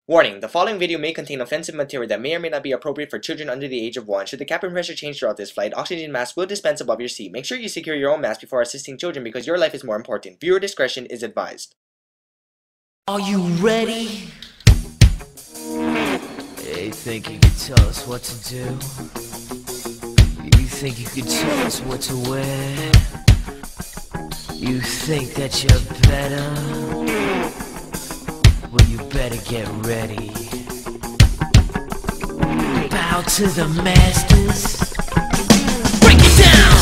Warning, the following video may contain offensive material that may or may not be appropriate for children under the age of 1. Should the cabin pressure change throughout this flight, oxygen masks will dispense above your seat. Make sure you secure your own mask before assisting children because your life is more important. Viewer discretion is advised. Are you ready? You think you can tell us what to do? You think you can tell us what to wear? You think that you're better? Well, you better get ready. Bow to the masters. Break it down!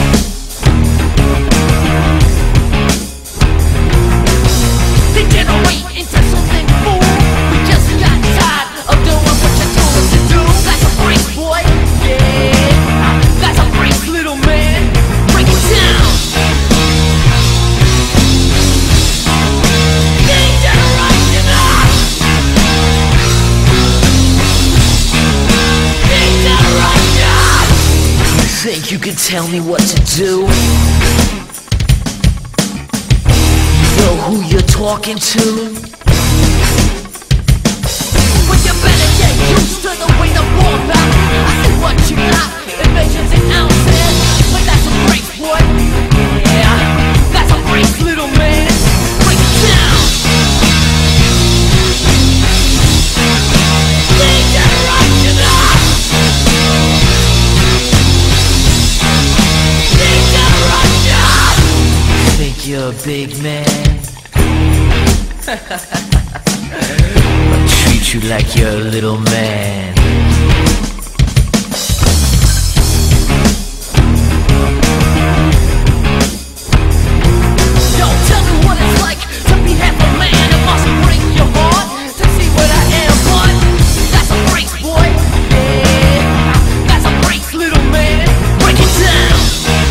Degenerate into something fool. We just got tired of doing what you told us to do. That's a break, boy. Yeah, that's a break, little man. Break it down. Think you can tell me what to do? You know who you're talking to? But you better get used to the way the war back. I see what you got, invasions and ounces. But that's a break, boy. Yeah, that's a break, little man. Break it down. You're a big man. I'll treat you like you're a little man. Don't tell me what it's like to be half a man. It must break your heart to see what I am, but that's a break, boy. Yeah, that's a break, little man. Break it down.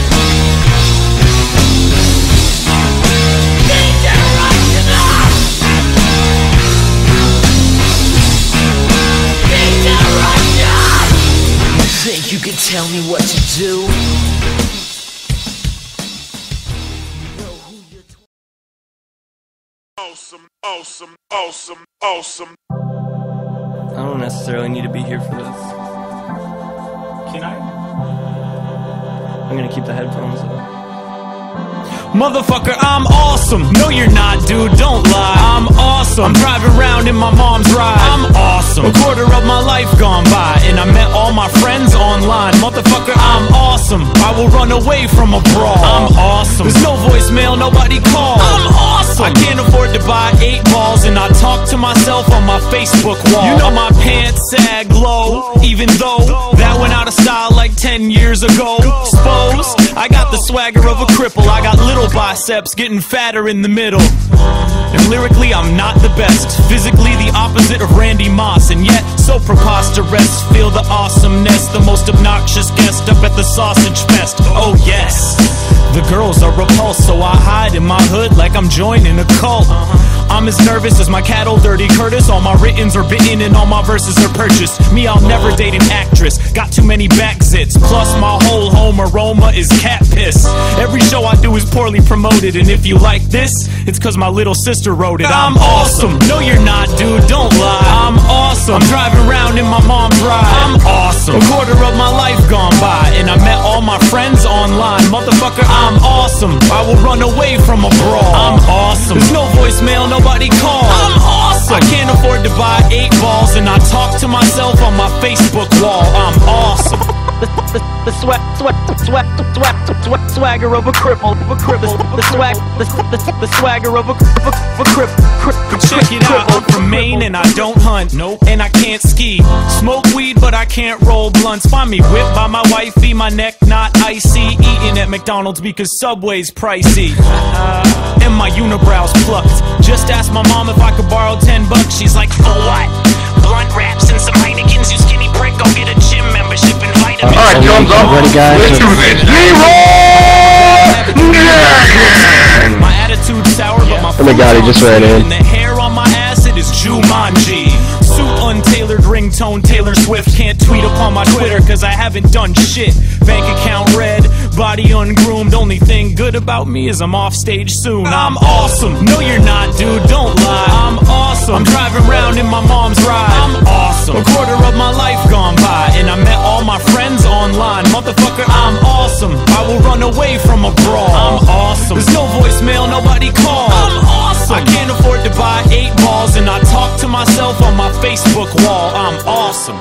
Think you can tell me what to do? Awesome, awesome, awesome, awesome. I don't necessarily need to be here for this. Can I? I'm gonna keep the headphones up. Motherfucker, I'm awesome. No, you're not, dude, don't lie. I'm awesome. I'm driving around in my mom's ride. I'm awesome. A quarter of my life gone by, and I met all my friends online. Motherfucker, I'm awesome. I will run away from a brawl. I'm awesome. There's no voicemail, nobody calls. I'm awesome. I can't afford to buy 8 balls, and I talk to myself on my Facebook wall. You know my pants sag low, even though that went out of style like 10 years ago. Suppose I got the swagger of a cripple. I got little biceps getting fatter in the middle. And lyrically I'm not the best, physically the opposite of Randy Moss, and yet so preposterous. Feel the awesomeness, the most obnoxious guest up at the sausage fest. Oh yes, the girls are repulsed, so I hide in my hood like I'm joining a cult. I'm as nervous as my cat, old Dirty Curtis. All my writtens are bitten and all my verses are purchased. Me, I'll never date an actress, got too many back zits. Plus my whole home aroma is cat piss. Every show I do is poorly promoted, and if you like this, it's cause my little sister wrote it. I'm awesome. No, you're not, dude, don't lie. I'm awesome. I'm driving around in my mom's ride. I'm awesome. A quarter of my life gone by, and I met all my friends online. Motherfucker, I'm awesome. I will run away from a brawl. I'm awesome. There's no voicemail, nobody calls. I'm awesome. I can't afford to buy 8 balls, and I talk to myself on my Facebook wall. I'm awesome. The swagger of a cripple, the swagger of a cripple. Check it out, I'm from Maine and I don't hunt, nope, and I can't ski. Smoke weed but I can't roll blunts. Find me whipped by my wifey, my neck not icy. Eating at McDonald's because Subway's pricey. And my unibrows plucked. Just asked my mom if I could borrow $10. She's like, for what? Blunt wraps and some Heinekens, you skinny prick. Go get a gym membership and vitamins. Alright, thumbs up. Ready, guys? Let's do this. My attitude's sour, but my Oh my god, he just ran in. And the hair on my ass, it is Jumanji. Suit untailored, ringtone Taylor Swift. Can't tweet upon my Twitter cause I haven't done shit. Bank account red, body ungroomed. Only thing good about me is I'm off stage soon. I'm awesome. No, you're not, dude, don't lie. I'm awesome. I'm driving around in in my mom's ride. I'm awesome. A quarter of my life gone by, and I met all my friends online. Motherfucker, I'm awesome. I will run away from a brawl. I'm awesome. There's no voicemail, nobody calls. I'm awesome. I can't afford to buy 8 balls, and I talk to myself on my Facebook wall. I'm awesome.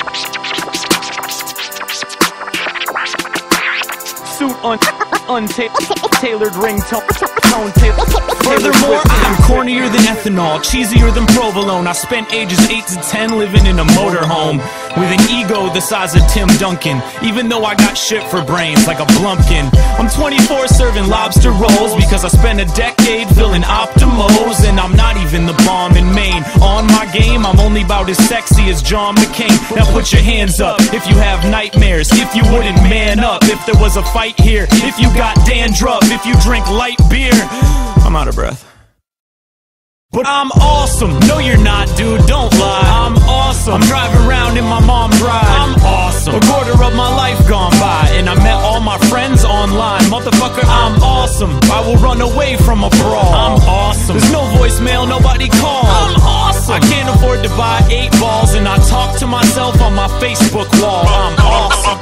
Suit untailored ringtone. Furthermore, I'm cornier than ethanol, cheesier than provolone. I spent ages 8 to 10 living in a motorhome with an ego the size of Tim Duncan, even though I got shit for brains like a blumpkin. I'm 24 serving lobster rolls because I spent a decade filling Optimos, and I'm not even the bomb in Maine. On my game, I'm only about as sexy as John McCain. Now put your hands up if you have nightmares, if you wouldn't man up, if there was a fight here, if you got dandruff, if you drink light beer. I'm out of breath. But I'm awesome. No, you're not, dude. Don't lie. I'm awesome. I'm driving around in my mom's ride. I'm awesome. A quarter of my life gone by, and I met all my friends online. Motherfucker, I'm awesome. I will run away from a brawl. I'm awesome. There's no voicemail, nobody calls. I'm awesome. I can't afford to buy 8 balls, and I talk to myself on my Facebook wall. I'm awesome.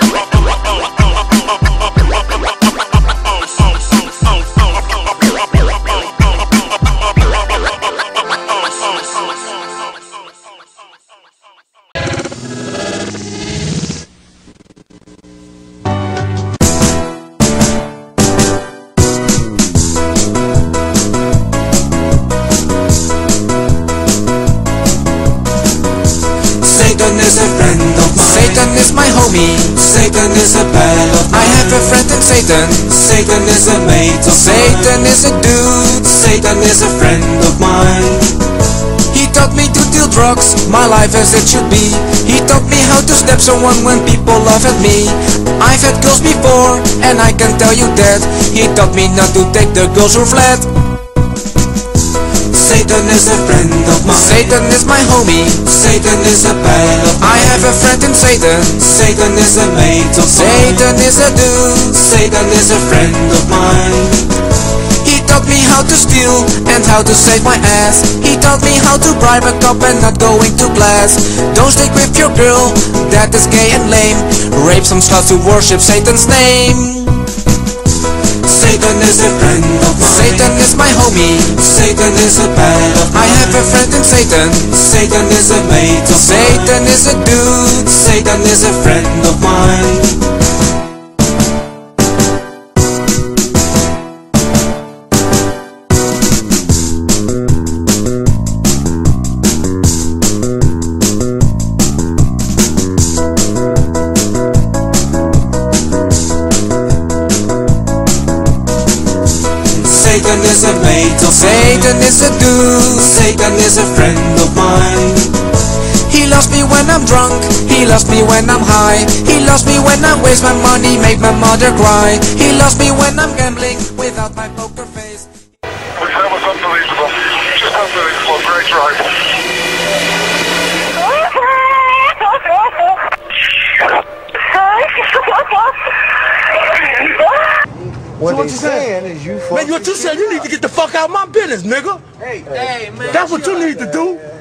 Satan is my homie, Satan is a pal of mine. I have a friend in Satan, Satan is a mate of mine. Satan is a dude, Satan is a friend of mine. He taught me to deal drugs, my life as it should be. He taught me how to stab someone when people laugh at me. I've had girls before, and I can tell you that he taught me not to take the girls who fled. Satan is a friend of mine. Satan is my homie. Satan is a pal of mine. I have a friend in Satan. Satan is a mate of mine. Satan is a dude. Satan is a friend of mine. He taught me how to steal and how to save my ass. He taught me how to bribe a cop and not go into class. Don't stick with your girl, that is gay and lame. Rape some sluts to worship Satan's name. Satan is a friend of mine. Satan is my homie. Satan is a pal of mine. I have a friend in Satan. Satan is a mate of mine. Satan is a dude. Satan is a friend of mine. Satan is a mate of Satan is a dude. Satan is a friend of mine. He loves me when I'm drunk. He loves me when I'm high. He loves me when I waste my money, make my mother cry. He loves me when I'm gambling without my poker face. That was unbelievable. Just unbelievable. Great drive. What you saying is you fucking... Man, what you saying, you need to get the fuck out of my business, nigga. Hey, man. That's what you need to do.